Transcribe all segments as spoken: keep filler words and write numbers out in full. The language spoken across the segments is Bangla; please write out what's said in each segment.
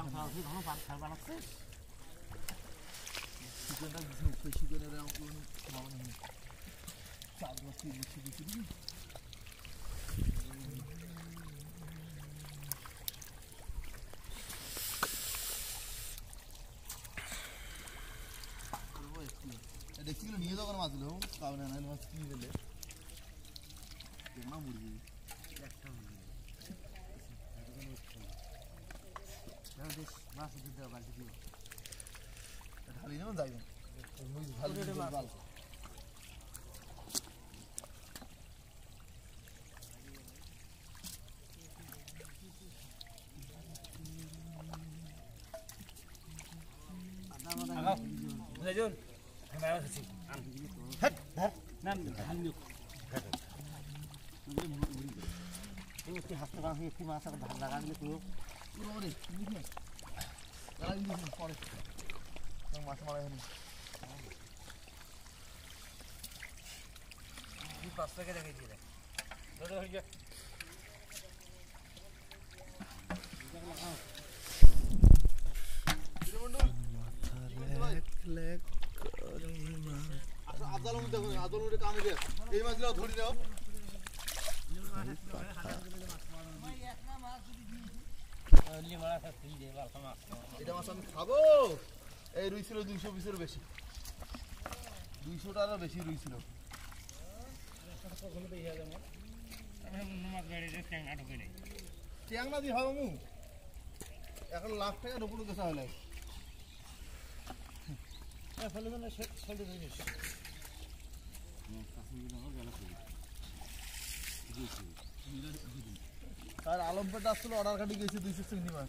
চিকেনটা চিকেনের ভালো নেই চার মাস তিন মাস দিচ্ছি দেখছিলো নিয়ে যাও কেন মাছগুলো কারণ নাহলে মাছ কিনে ফেলে কেমন মুরগি একটা মুরগি মাছ দিতে হবে বালতি দিও ঢালি নেবেন যাইবেন ঢালি ভালো Lejun, kamera sih. Hei, nan, hanyu. Ini mesti hasil orang sih, masa kebahagiaan gitu. Udah deh, ini nih. Kalau ini nih, forest. Yang masa malah ini. Ini pas lagi ada kayak gini. Udah aja. আদাল মধ্যে আদাল মধ্যে কামে দে এই মাছগুলো ধরি নাও এটা মাছ আমি খাবো এই রুই ছিল দুইশো বিশের বেশি দুইশো টাকার বেশি রুই ছিল ট্যাংরা দিয়ে হবে মু এখন লাখ টাকা ঢুকুন গেছে হলে আর আলমপেট আসলে অর্ডার কাটি গেছে দুইশো চিংড়ি মাছ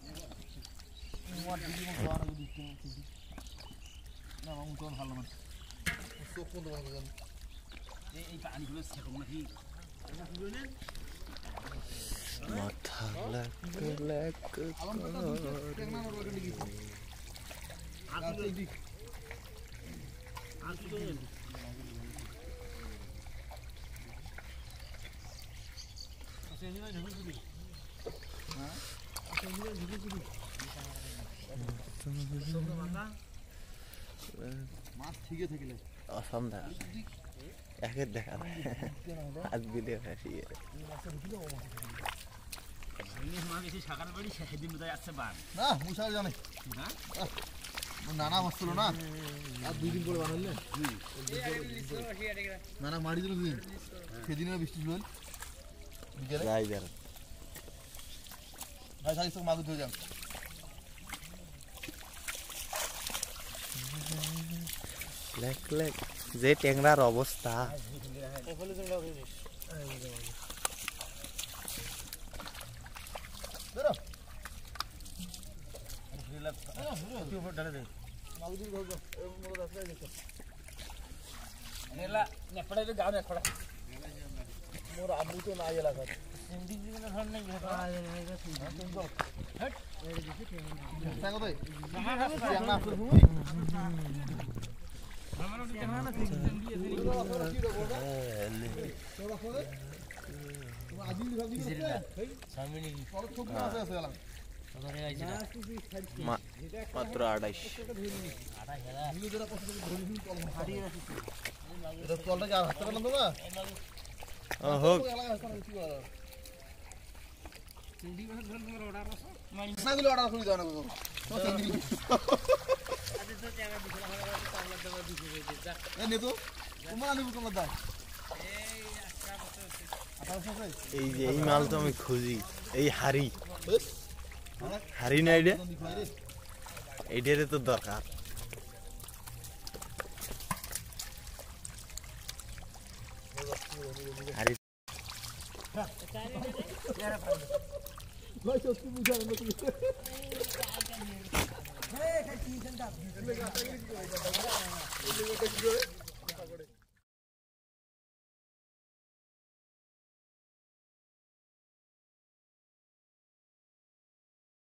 না মামু তোমার ভালো মাছ চোখ কোন তোমার এই পানিগুলো সেরকম নাকি মাথা লাগ লাগ মাছ ঠিকই থাকিলে অসম্ভব একের দেখা হাত বিলে ফাঁসিয়ে না মুসার জানে নানা মাছ ছিল না আর দুই দিন পরে বানালে নানা মারি দিল দুদিন সেদিনও বৃষ্টি ছিল যাই যার ভাই সাইজ তো মাগুর ধরে যান লেক লেক যে ট্যাংরার অবস্থা মোর আবু তো নাই এলাকা মাত্র আড়াইশ হোক এই যে এই মাল তো আমি খুঁজি এই হাড়ি হাড়ি না এটা এইটারে তো দরকার হাড়ি ভাই